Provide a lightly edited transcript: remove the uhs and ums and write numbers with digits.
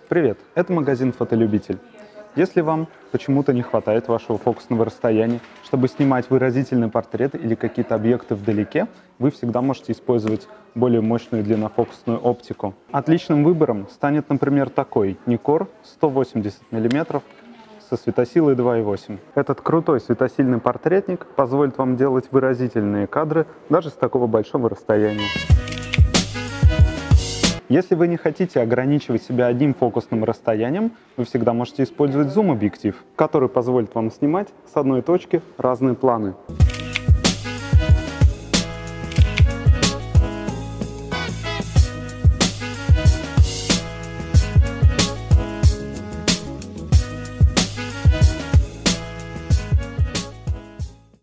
Привет, это магазин «Фотолюбитель». Если вам почему-то не хватает вашего фокусного расстояния, чтобы снимать выразительный портрет или какие-то объекты вдалеке, вы всегда можете использовать более мощную длиннофокусную оптику. Отличным выбором станет, например, такой Nikkor 180 мм со светосилой 2,8. Этот крутой светосильный портретник позволит вам делать выразительные кадры даже с такого большого расстояния. Если вы не хотите ограничивать себя одним фокусным расстоянием, вы всегда можете использовать зум-объектив, который позволит вам снимать с одной точки разные планы.